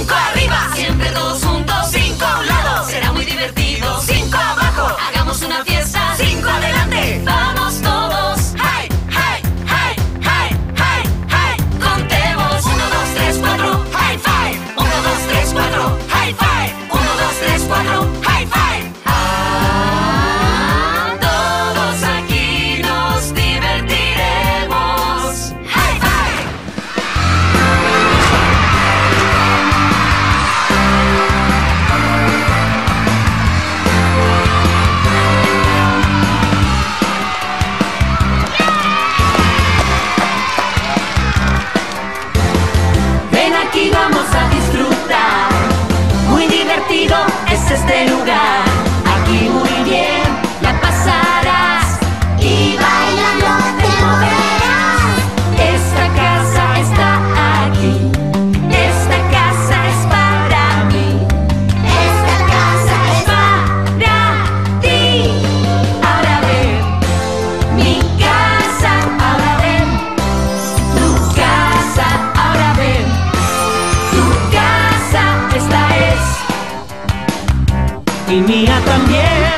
5 arriba, siempre todos juntos. 5 a un lado, será muy divertido. 5 abajo, hagamos una fiesta. 5 adelante, vamos todos. Hey, hey, hey, hey, hey, hey. Contemos 1, 2, 3, 4, high five. 1, 2, 3, 4, high five. 1, 2, 3, 4, high five. Todos aquí nos divertiremos. High five. Ven aquí, vamos a disfrutar. Muy divertido es este lugar. Aquí muy bien la pasarás y bailando te moverás. Esta casa está aquí. Esta casa es para mí. Esta casa es para ti. Ahora ven, mi casa. Ahora ven, tu casa. Ahora ven, tu casa. Esta es Y mía también.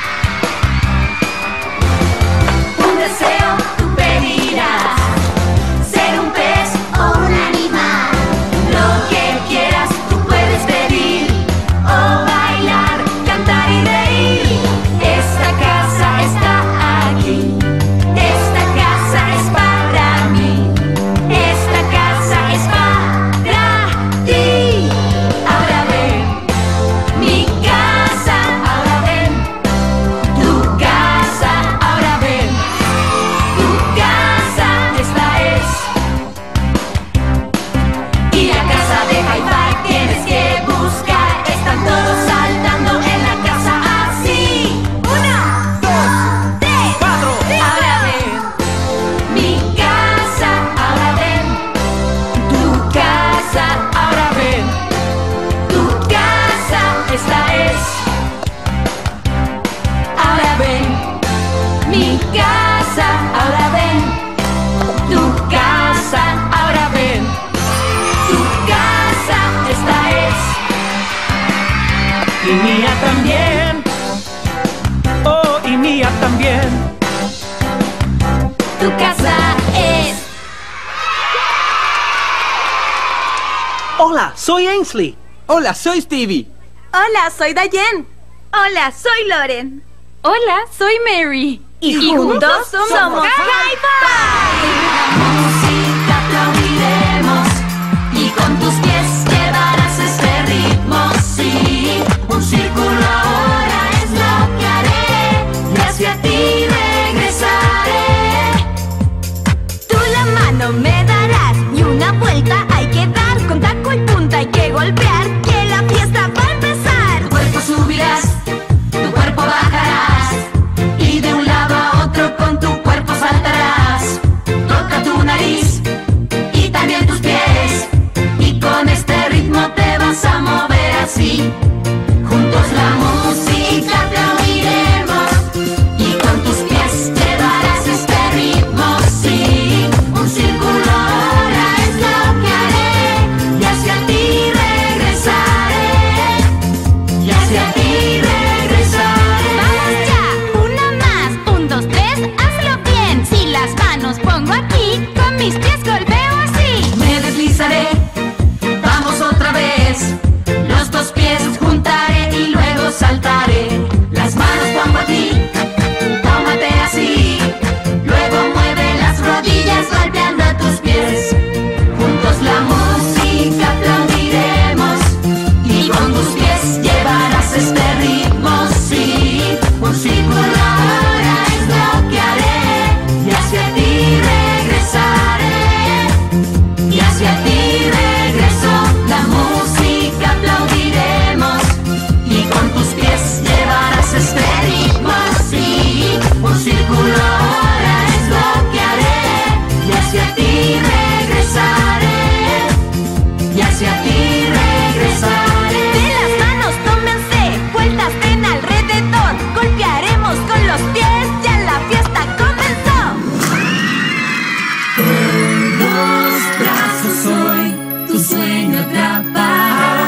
un deseo, tú pedirás. Ser un pez o un animal. Lo que quieras, tú puedes pedir. O bailar, cantar y reír. Esta casa está aquí. Esta casa es para mí. Esta casa es para ti. Ahora ven, mi casa. Ahora ven, tu casa. Ahora ven, tu casa. Esta es. Y la casa de High Five tienes que buscar. Están todos saltando en la casa así. 1, 2, 3, 4. Ahora ven, mi casa. Ahora ven, tu casa. Ahora ven, tu casa. Esta es. Ahora ven, mi casa. Ahora ven, tu casa. Ahora ven, tu casa. Esta es. Y mía también. Oh, y mía también. Tu casa es. Hola, soy Ainsley. Hola, soy Stevie. Hola, soy Diane. Hola, soy Loren. Hola, soy Mary. Y juntos somos High Five. Música aplaudiremos y con tus pies llevarás este ritmo. Sí, un círculo ahora es lo que haré y hacia ti regresaré. Tú la mano me darás y una vuelta hay que dar. Con taco y punta hay que golpear, que la fiesta va a empezar. Tu cuerpo subirás, tu cuerpo bajarás y de un lado a otro con tu cuerpo saltarás. Toca tu nariz y también tus pies y con este ritmo te vas a mover así. Juntos la música aplaudiremos y con tus pies llevarás este ritmo. Sí, un círculo ahora es lo que haré y hacia ti regresaré. Y hacia ti regresaré. Vamos ya, una más. 1, 2, 3, hazlo bien. Si las manos pongo aquí, con mis pies golpeo así. Me deslizaré, vamos otra vez. Los dos pies juntaré y luego saltaré. Las manos pongo aquí, tómate así. Luego mueve las rodillas golpeando a tus pies. Juntos la música aplaudiremos y con tus pies llevarás este ritmo. Sí, un círculo ahora es lo que haré y hacia ti regresaré. Y hacia ti regreso, la música aplaudiremos y con tus pies llevarás este ritmo. Sí, un círculo ahora es lo que haré y hacia ti regresaré. Y hacia ti regresaré. De las manos tómense, vueltas den alrededor. Golpearemos con los pies, ya la fiesta comenzó. Con los brazos hoy tu sueño atraparé.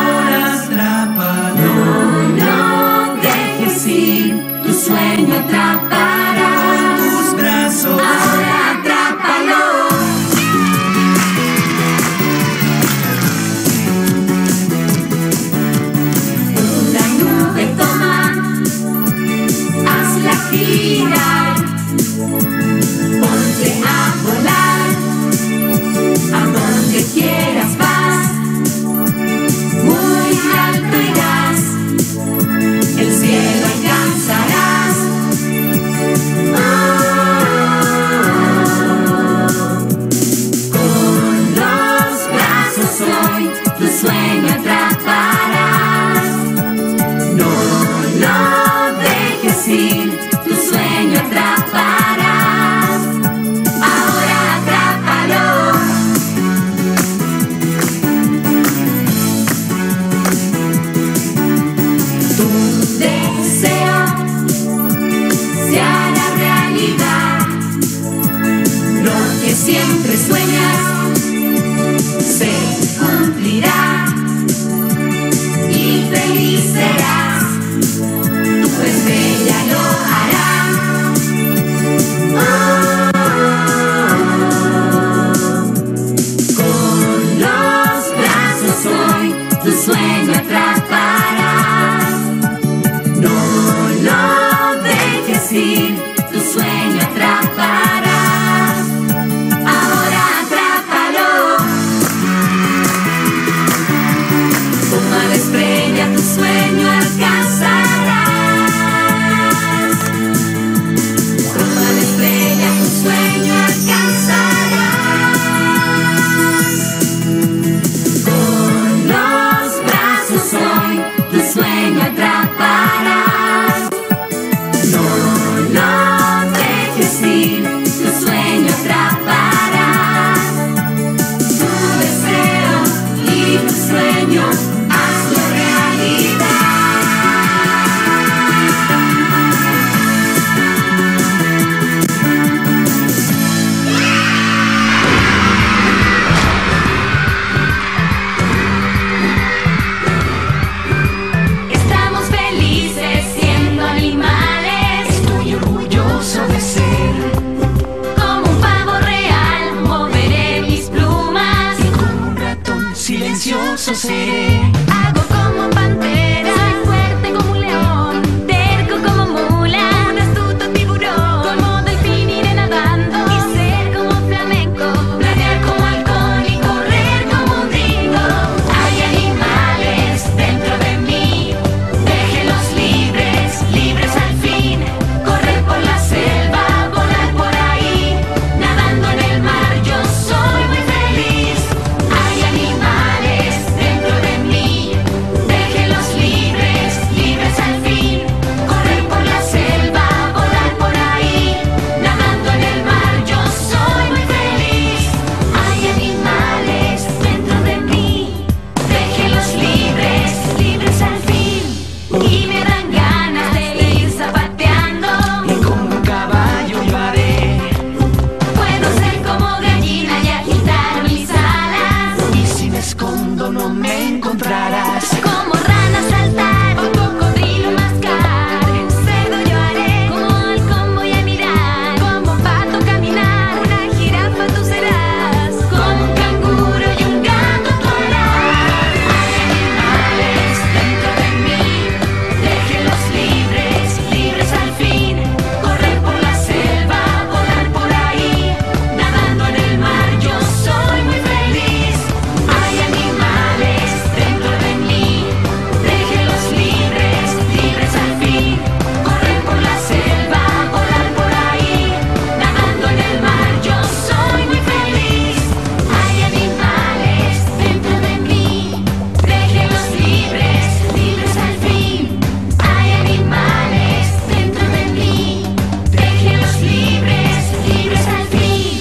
silencioso seré. Hago como pantera, soy fuerte como un león, terco como mula, un astuto tiburón, como delfín iré nadando, y ser como flamenco, planear como halcón y correr como un dingo. Hay animales dentro de mí, déjenlos libres, libres al fin. Correr por la selva, volar por ahí, nadando en el mar, yo soy muy feliz. Hay animales dentro de mí, déjenlos libres, libres al fin. Correr por la selva, volar por ahí, nadando en el mar, yo soy muy feliz. Hay animales dentro de mí, déjenlos libres, libres al fin. Y me dan ganas de ir zapateando. Y como un caballo yo haré. Puedo ser como gallina y agitar mis alas. Y si me escondo no me encontrarás. Como rana saltar, o cocodrilo mascar, cerdo yo haré, como halcón voy a mirar, como pato caminar, una jirafa tú serás, Como un canguro y un gato tú harás. Hay animales dentro de mí, déjenlos libres, libres al fin. Correr por la selva, volar por ahí, nadando en el mar, yo soy muy feliz. Hay animales dentro de mí, déjenlos libres, libres al fin. Correr por la selva, volar por ahí, nadando en el mar, yo soy muy feliz. Hay animales dentro de mí, déjenlos libres, libres al fin. Hay animales dentro de mí, déjenlos libres, libres al fin.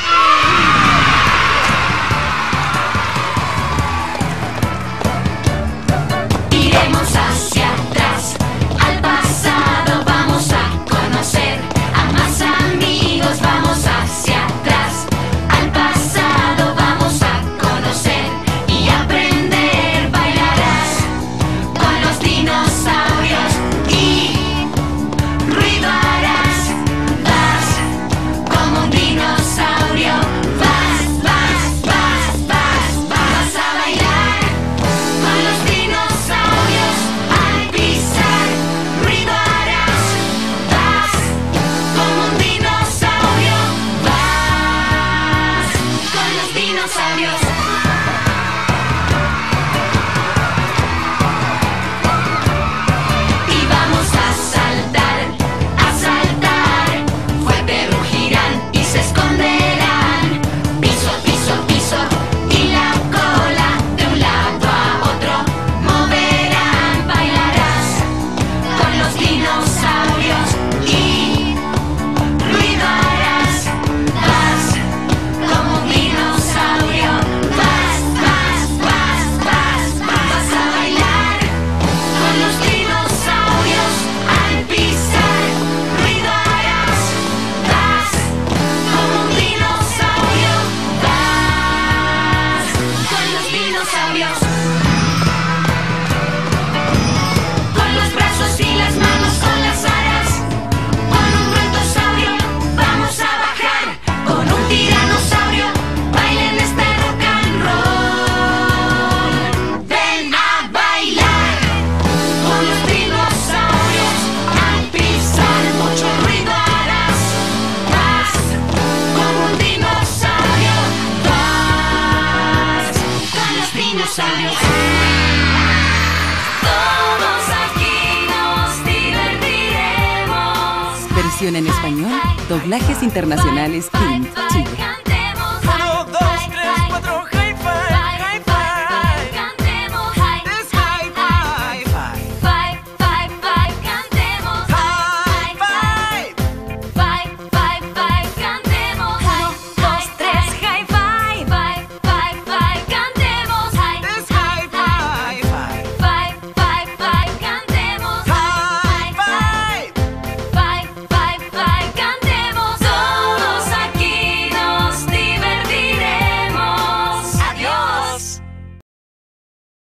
Iremos hacia atrás, al pasado vamos a conocer a más amigos. Vamos hacia atrás, al pasado vamos a conocer y aprender. Bailarás con los dinosaurios y ruido harás. Vas como un dinosaurio, vas, vas, vas, vas, vas a bailar con los dinosaurios. Al pisar, ruido harás. Vas como un dinosaurio, vas con los dinosaurios. Y vamos a saltar, fuerte rugirán y se esconderán. Piso, piso, piso, y la cola de un lado a otro moverán. Bailarás con los dinosaurios y ruido harás. Vas como un dinosaurio, vas, vas, vas, vas, vas a bailar con los dinosaurios. Al pisar, ruido harás. Vas como un dinosaurio, vas con los dinosaurios. Con los brazos y las manos, con las alas, con un brontosaurio vamos a bajar. Con un tiranosaurio, bailen este rock and roll. Ven a bailar con los dinosaurios. Al pisar, mucho ruido harás. Vas como un dinosaurio, vas con los dinosaurios. Todos aquí nos divertiremos. Versión en español, Doblajes Internacionales Team Chile.